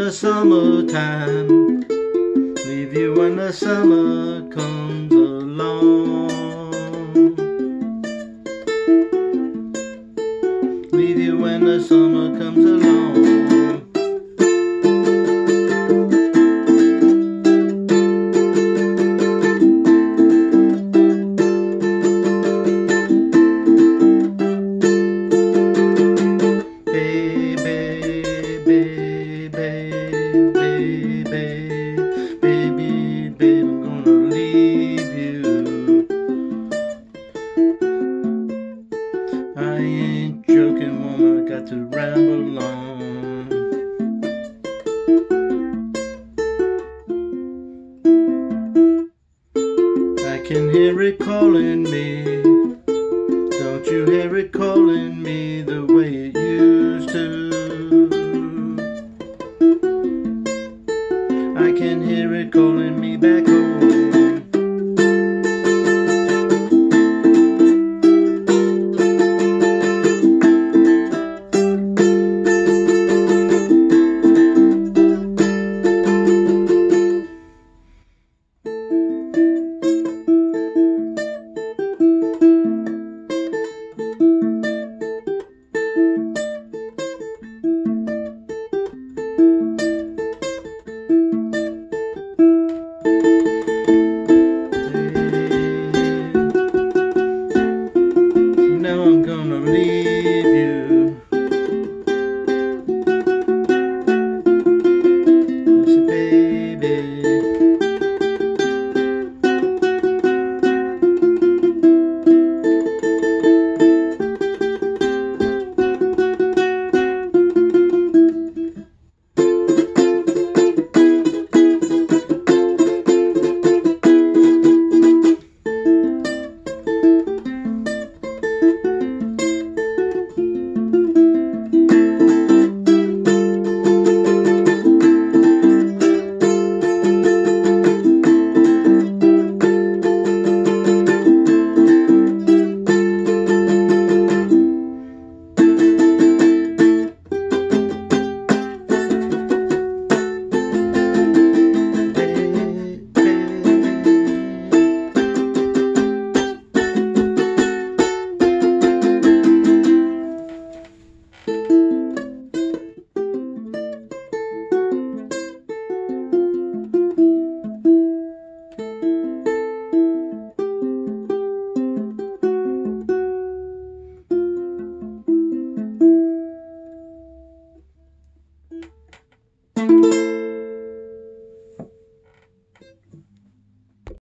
the summertime, leave you when the summer comes along. Leave you when the summer comes along. I ain't joking, woman, I got to ramble on. I can hear it calling me. Don't you hear it calling me the way it used to? I can hear it calling me back.